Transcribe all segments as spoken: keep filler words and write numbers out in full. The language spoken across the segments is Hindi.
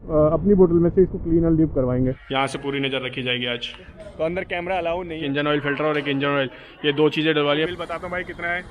अपनी बोतल में से इसको क्लीन एंड लीव करवाएंगे। यहाँ से पूरी नज़र रखी जाएगी आज। तो अंदर कैमरा अलाउ नहीं, इंजन ऑयल फिल्टर और एक इंजन ऑयल, ये दो चीज़ें डलवा लिया। बिल बताता हूँ भाई कितना है।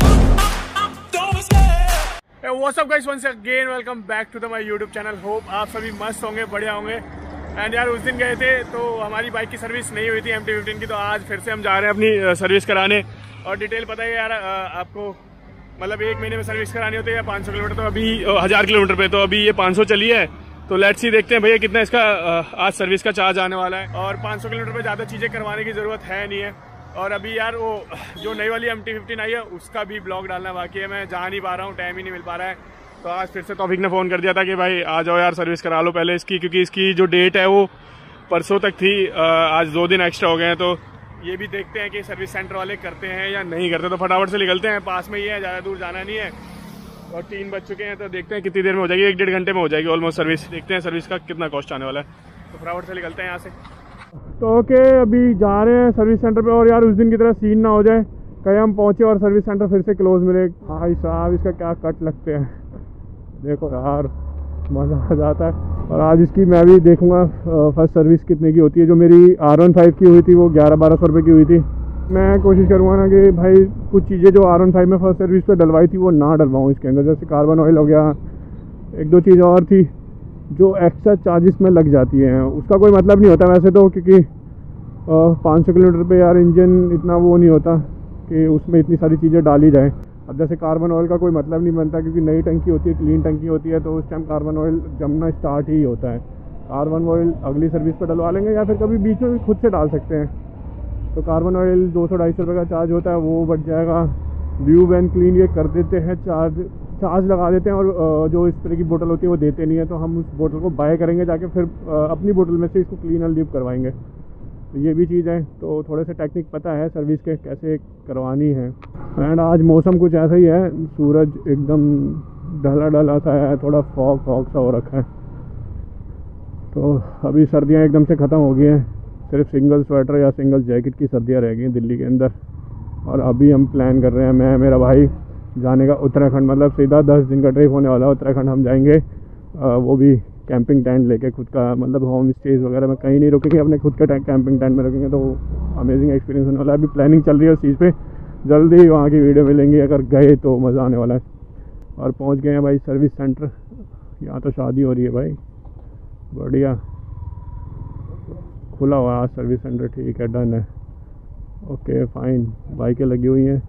What's up guys, once again welcome back to the my YouTube channel. Hope आप सभी मस्त होंगे, बढ़िया होंगे। एंड यार उस दिन गए थे तो हमारी बाइक की सर्विस नहीं हुई थी एम टी फिफ्टीन की, तो आज फिर से हम जा रहे हैं अपनी सर्विस कराने। और डिटेल पता है यार आपको, मतलब एक महीने में सर्विस करानी होती है या पाँच सौ किलोमीटर, तो अभी हज़ार किलोमीटर पे, तो अभी ये पाँच सौ चली है। तो लेट्स सी, देखते हैं भैया कितना इसका आज सर्विस का चार्ज आने वाला है। और पाँच सौ किलोमीटर पे ज़्यादा चीज़ें करवाने की ज़रूरत है नहीं है। और अभी यार वो जो नई वाली एम टी फिफ्टीन आई है उसका भी ब्लॉग डालना बाकी है, मैं जा नहीं पा रहा हूँ, टाइम ही नहीं मिल पा रहा है। तो आज फिर से तौफीक ने फ़ोन कर दिया था कि भाई आ जाओ यार सर्विस करा लो पहले इसकी, क्योंकि इसकी जो डेट है वो परसों तक थी, आज दो दिन एक्स्ट्रा हो गए हैं। तो ये भी देखते हैं कि सर्विस सेंटर वाले करते हैं या नहीं करते। तो फटाफट से निकलते हैं, पास में ही है, ज़्यादा दूर जाना नहीं है। और तीन बज चुके हैं, तो देखते हैं कितनी देर में हो जाएगी। एक डेढ़ घंटे में हो जाएगी ऑलमोस्ट सर्विस। देखते हैं सर्विस का कितना कॉस्ट आने वाला है। तो फटाफट से निकलते हैं यहाँ से। तो ओके, अभी जा रहे हैं सर्विस सेंटर पे। और यार उस दिन की तरह सीन ना हो जाए कहीं हम पहुँचे और सर्विस सेंटर फिर से क्लोज मिले। भाई साहब इसका क्या कट लगते हैं, देखो यार मज़ा आ जाता है। और आज इसकी मैं भी देखूंगा फर्स्ट सर्विस कितने की होती है। जो मेरी आर वन फाइव की हुई थी वो ग्यारह बारह सौ रुपये की हुई थी। मैं कोशिश करूँगा ना कि भाई कुछ चीज़ें जो आर वन फाइव में फर्स्ट सर्विस पे डलवाई थी वो ना डलवाऊँ इसके अंदर, जैसे कार्बन ऑयल हो गया, एक दो चीज़ और थी जो एक्स्ट्रा चार्जेस में लग जाती हैं। उसका कोई मतलब नहीं होता वैसे तो, क्योंकि पाँच सौ किलोमीटर पे यार इंजन इतना वो नहीं होता कि उसमें इतनी सारी चीज़ें डाली जाएँ। अब जैसे कार्बन ऑयल का कोई मतलब नहीं बनता, क्योंकि नई टंकी होती है, क्लीन टंकी होती है, तो उस टाइम कार्बन ऑयल जमना स्टार्ट ही होता है। कार्बन ऑयल अगली सर्विस पर डलवा लेंगे या फिर कभी बीच में भी खुद से डाल सकते हैं। तो कार्बन ऑयल दो सौ ढाई सौ रुपये का चार्ज होता है, वो बच जाएगा। ल्यूब एंड क्लीन ये कर देते हैं, चार्ज चार्ज लगा देते हैं। और जो इस तरह की बोतल होती है वो देते नहीं है, तो हम उस बोतल को बाय करेंगे जाके, फिर अपनी बोतल में से इसको क्लीन एंड लीव करवाएंगे। तो ये भी चीज़ है। तो थोड़े से टेक्निक पता है सर्विस के कैसे करवानी है। एंड आज मौसम कुछ ऐसा ही है, सूरज एकदम ढला ढला सा है, थोड़ा फॉग फॉग सा हो रखा है। तो अभी सर्दियाँ एकदम से ख़त्म हो गई हैं, सिर्फ सिंगल स्वेटर या सिंगल जैकेट की सर्दियाँ रह गई हैं दिल्ली के अंदर। और अभी हम प्लान कर रहे हैं, मैं मेरा भाई जाने का उत्तराखंड, मतलब सीधा दस दिन का ट्रिप होने वाला है उत्तराखंड। हम जाएंगे वो भी कैंपिंग टेंट लेके, खुद का, मतलब होम स्टेज वगैरह में कहीं नहीं रुकेंगे, अपने खुद का कैंपिंग टेंट में रुकेंगे। तो अमेजिंग एक्सपीरियंस होने वाला है। अभी प्लानिंग चल रही है उस चीज़ पे, जल्दी ही वहाँ की वीडियो मिलेंगी, अगर गए तो मज़ा आने वाला है। और पहुँच गए हैं भाई सर्विस सेंटर। यहाँ तो शादी हो रही है भाई, बढ़िया खुला हुआ आज सर्विस सेंटर। ठीक है, डन है, ओके फाइन। बाइकें लगी हुई हैं।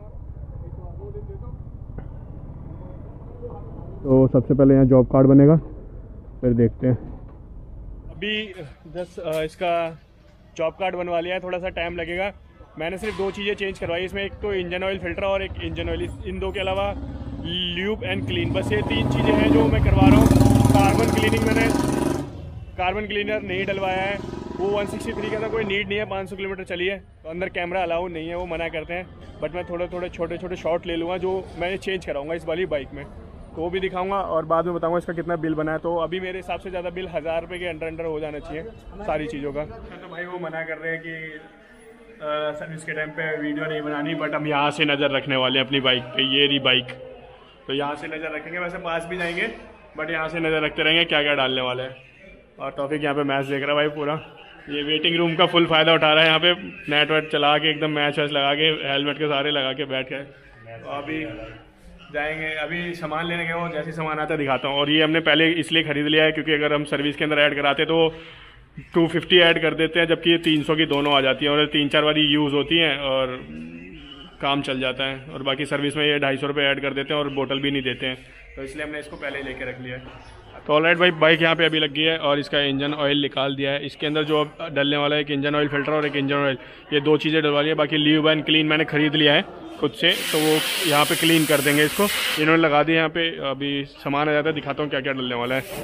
तो सबसे पहले यहाँ जॉब कार्ड बनेगा, फिर देखते हैं। अभी दस इसका जॉब कार्ड बनवा लिया है, थोड़ा सा टाइम लगेगा। मैंने सिर्फ दो चीज़ें चेंज करवाई इसमें, एक तो इंजन ऑयल फिल्टर और एक इंजन ऑयल। इन दो के अलावा ल्यूब एंड क्लीन, बस ये तीन चीज़ें हैं जो मैं करवा रहा हूँ। कार्बन क्लीनिंग मैंने कार्बन क्लीनर नहीं डलवाया है, वो वन सिक्सटी थ्री का था, कोई नीड नहीं है, पाँच सौ किलोमीटर चली है। तो अंदर कैमरा अलाउ नहीं है, वो मना करते हैं। बट मैं थोड़े थोड़े छोटे छोटे शॉट ले लूँगा जो मैं चेंज कराऊँगा इस वाली बाइक में, तो वो भी दिखाऊंगा और बाद में बताऊंगा इसका कितना बिल बना है। तो अभी मेरे हिसाब से ज़्यादा बिल हज़ार रुपये के अंडर अंडर हो जाना चाहिए सारी चीज़ों का। तो भाई वो मना कर रहे हैं कि सर्विस के टाइम पे वीडियो नहीं बनानी, बट हम यहाँ से नज़र रखने वाले हैं अपनी बाइक पे। ये रही बाइक, तो यहाँ से नज़र रखेंगे, वैसे पास भी जाएंगे बट यहाँ से नज़र रखते रहेंगे क्या क्या डालने वाले हैं। और तौफीक यहाँ पे मैच देख रहा है भाई पूरा, ये वेटिंग रूम का फुल फ़ायदा उठा रहा है। यहाँ पे नेट वेट चला के एकदम मैच वैच लगा के, हेलमेट के सारे लगा के बैठ गए। तो अभी जाएंगे, अभी सामान लेने गए, वो जैसे सामान आता है दिखाता हूँ। और ये हमने पहले इसलिए ख़रीद लिया है क्योंकि अगर हम सर्विस के अंदर ऐड कराते तो टू फिफ्टी ऐड कर देते हैं, जबकि ये तीन सौ की दोनों आ जाती हैं और तीन चार बारी यूज़ होती हैं और काम चल जाता है। और बाकी सर्विस में ये ढाई सौ रुपये ऐड कर देते हैं और बोतल भी नहीं देते हैं, तो इसलिए हमने इसको पहले ही लेके रख लिया है। तो ऑलराइट भाई, बाइक यहाँ पे अभी लग गई है और इसका इंजन ऑयल निकाल दिया है। इसके अंदर जो अब डलने वाला है एक इंजन ऑयल फिल्टर और एक इंजन ऑयल, ये दो चीज़ें डलवा ली है। बाकी ल्यूब एंड क्लीन मैंने ख़रीद लिया है खुद से, तो वो यहाँ पे क्लीन कर देंगे इसको। इन्होंने लगा दिया यहाँ पे। अभी सामान आ जाता है, दिखाता हूँ क्या क्या डलने वाला है।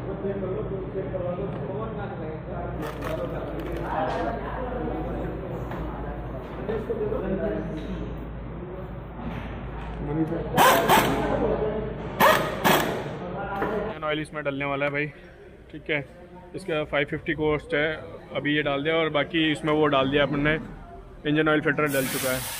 ऑयल इसमें डलने वाला है भाई, ठीक है। इसका फाइव फिफ्टी कॉस्ट है, अभी ये डाल दिया और बाकी इसमें वो डाल दिया अपन ने, इंजन ऑयल फिल्टर डल चुका है।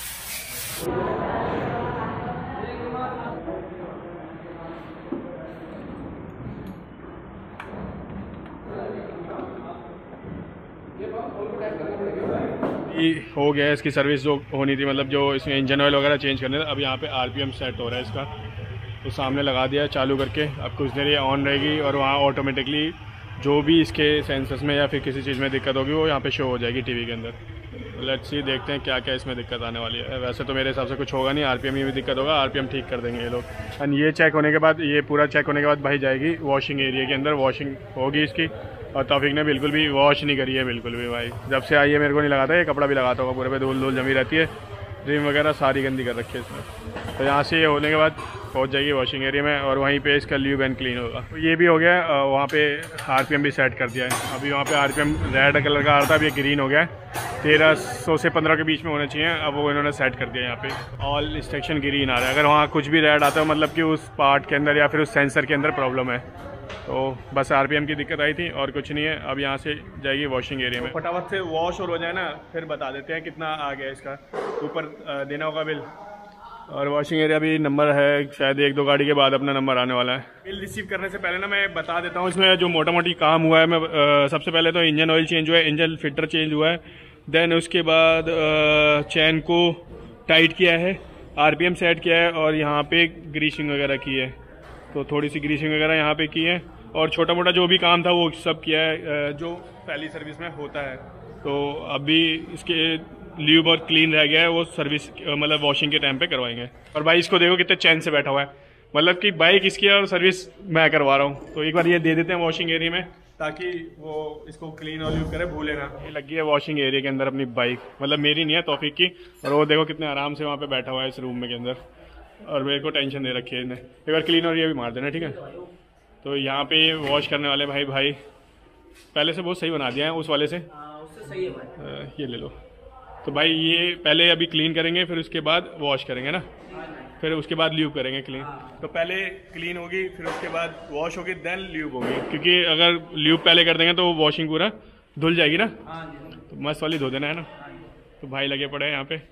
ये हो गया है इसकी सर्विस जो होनी थी, मतलब जो इसमें इंजन ऑयल वगैरह चेंज करने था। अब यहाँ पे आरपीएम सेट हो रहा है इसका, तो सामने लगा दिया चालू करके। अब कुछ देर ये ऑन रहेगी और वहाँ ऑटोमेटिकली जो भी इसके सेंसर्स में या फिर किसी चीज़ में दिक्कत होगी वो यहाँ पे शो हो जाएगी टीवी के अंदर। लेट्स सी, देखते हैं क्या क्या इसमें दिक्कत आने वाली है। वैसे तो मेरे हिसाब से कुछ होगा नहीं, आरपीएम में भी दिक्कत होगा, आरपीएम ठीक कर देंगे ये लोग। एंड ये चेक होने के बाद, ये पूरा चेक होने के बाद भाई जाएगी वॉशिंग एरिया के अंदर, वॉशिंग होगी इसकी। और तौफीक ने बिल्कुल भी वॉश नहीं करी है, बिल्कुल भी भाई। जब से आई है मेरे को नहीं लगाता, ये कपड़ा भी लगाता होगा, पूरे पे धूल धूल जमी रहती है, रिम वगैरह सारी गंदी कर रखी है इसमें। तो यहाँ से ये होने के बाद पहुँच जाएगी वॉशिंग एरिया में और वहीं पे इसका ल्यूब एंड क्लीन होगा। तो ये भी हो गया, वहाँ पे आरपीएम भी सेट कर दिया है। अभी वहाँ पे आरपीएम रेड कलर का आ रहा था, अब ये ग्रीन हो गया है। तेरह सौ से पंद्रह के बीच में होने चाहिए, अब वो इन्होंने सेट कर दिया यहाँ पे। ऑल इंस्ट्रक्शन ग्रीन आ रहा है। अगर वहाँ कुछ भी रेड आता है मतलब कि उस पार्ट के अंदर या फिर उस सेंसर के अंदर प्रॉब्लम है। तो बस आरपीएम की दिक्कत आई थी और कुछ नहीं है। अब यहाँ से जाएगी वॉशिंग एरिया में। फटाफट से वॉश और हो जाए ना, फिर बता देते हैं कितना आ गया इसका। ऊपर देना होगा बिल। और वॉशिंग एरिया भी नंबर है, शायद एक दो गाड़ी के बाद अपना नंबर आने वाला है। बिल रिसीव करने से पहले ना मैं बता देता हूँ इसमें जो मोटा मोटी काम हुआ है। मैं आ, सबसे पहले तो इंजन ऑयल चेंज हुआ है, इंजन फिल्टर चेंज हुआ है। देन उसके बाद चैन को टाइट किया है, आरपीएम सेट किया है और यहाँ पे ग्रीसिंग वगैरह की है। तो थोड़ी सी ग्रीसिंग वगैरह यहाँ पे की है और छोटा मोटा जो भी काम था वो सब किया है जो पहली सर्विस में होता है। तो अभी इसके ल्यूब और क्लीन रह गया है, वो सर्विस मतलब वॉशिंग के टाइम पे करवाएंगे। और भाई इसको देखो कितने चैन से बैठा हुआ है, मतलब कि बाइक इसकी है और सर्विस मैं करवा रहा हूँ। तो एक बार ये दे देते हैं वॉशिंग एरिया में ताकि वो इसको क्लीन और ल्यूब करे, भूले ना। ये लगी है वॉशिंग एरिया के अंदर अपनी बाइक, मतलब मेरी नहीं है, तौफीक की। और वो देखो कितने आराम से वहाँ पे बैठा हुआ है इस रूम में के अंदर, और मेरे को टेंशन दे रखी है इसने। एक बार क्लीन और ये भी मार देना, ठीक है। तो यहाँ पे वॉश करने वाले भाई भाई पहले से बहुत सही बना दिया है उस वाले से, उससे सही है भाई। ये ले लो। तो भाई ये पहले अभी क्लीन करेंगे, फिर उसके बाद वॉश करेंगे ना, फिर उसके बाद ल्यूब करेंगे क्लीन। तो पहले क्लीन होगी, फिर उसके बाद वॉश होगी, देन ल्यूब होगी। क्योंकि अगर ल्यूब पहले कर देंगे तो वॉशिंग पूरा धुल जाएगी ना, तो मस्त वाली धो देना है ना। तो भाई लगे पड़े हैं यहाँ पे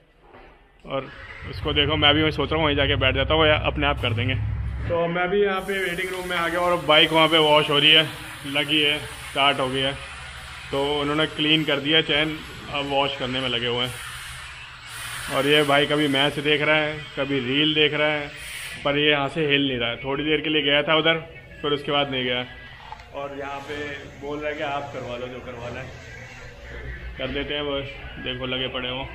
और इसको देखो, मैं भी मैं सोच रहा हूँ वहीं जाके बैठ जाता हूँ या अपने आप कर देंगे। तो मैं भी यहाँ पे वेटिंग रूम में आ गया और बाइक वहाँ पे वॉश हो रही है, लगी है, स्टार्ट हो गई है। तो उन्होंने क्लीन कर दिया चैन, अब वॉश करने में लगे हुए हैं। और ये भाई कभी मैच देख रहा है, कभी रील देख रहा है, पर ये यहाँ से हिल नहीं रहा है। थोड़ी देर के लिए गया था उधर, फिर उसके बाद नहीं गया। और यहाँ पे बोल रहा है कि आप करवा लो जो करवाना है, कर देते हैं बस। देखो लगे पड़े हो।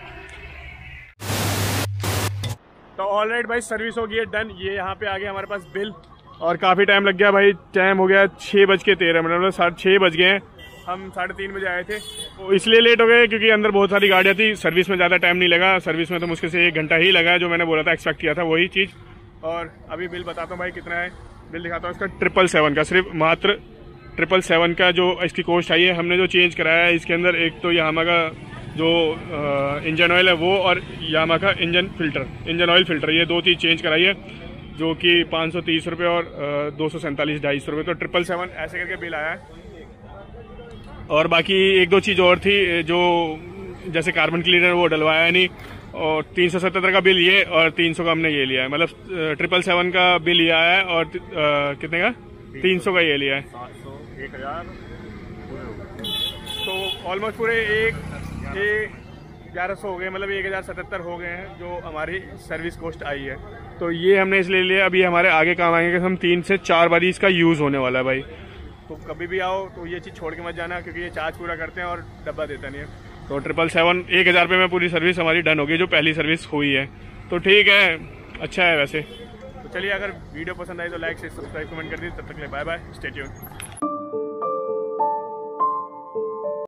तो ऑलराइट भाई, सर्विस हो गई है डन। ये यहाँ पे आ गया हमारे पास बिल और काफ़ी टाइम लग गया भाई। टाइम हो गया छः बज के तेरह मिनट, मतलब साढ़े छः बज गए हैं। हम साढ़े तीन बजे आए थे, तो इसलिए लेट हो गए क्योंकि अंदर बहुत सारी गाड़ियाँ थी। सर्विस में ज़्यादा टाइम नहीं लगा, सर्विस में तो मुश्किल से एक घंटा ही लगा, जो मैंने बोला था, एक्सपेक्ट किया था वही चीज़। और अभी बिल बताता हूँ भाई कितना है। बिल दिखाता हूँ इसका, ट्रिपल सेवन का, सिर्फ मात्र ट्रिपल सेवन का जो इसकी कॉस्ट आई है। हमने जो चेंज कराया है इसके अंदर, एक तो यामा का जो इंजन ऑयल है वो, और यामा का engine filter, engine oil filter, ये दो चीज़ चेंज कराई है, जो कि पाँच सौ तीस रुपये और दो सौ सैंतालीस ढाई सौ रुपये। तो ट्रिपल सेवन ऐसे करके बिल आया है। और बाकी एक दो चीज़ और थी, जो जैसे कार्बन क्लीनर वो डलवाया नहीं। और तीन सौ सतहत्तर का बिल ये, और तीन सौ का हमने ये लिया है, मतलब ट्रिपल सेवन का बिल ये आया है। और आ, कितने का? तीन सौ का ये लिया है, सात सौ एक हज़ार। तो ऑलमोस्ट पूरे एक ग्यारह सौ हो गए, मतलब एक हज़ार सतहत्तर हो गए हैं जो हमारी सर्विस कॉस्ट आई है। तो ये हमने इसलिए लिया, अभी हमारे आगे काम आएंगे कि हम तीन से चार बार इसका यूज़ होने वाला है भाई। तो कभी भी आओ तो ये चीज़ छोड़ के मत जाना, क्योंकि ये चार्ज पूरा करते हैं और डब्बा देता नहीं है। तो ट्रिपल सेवन एक हज़ार रुपये में पूरी सर्विस हमारी डन होगी, जो पहली सर्विस हुई है। तो ठीक है, अच्छा है वैसे। तो चलिए, अगर वीडियो पसंद आई तो लाइक से सब्सक्राइब कमेंट कर दीजिए। तब तक के लिए बाय बाय, स्टे ट्यून्ड।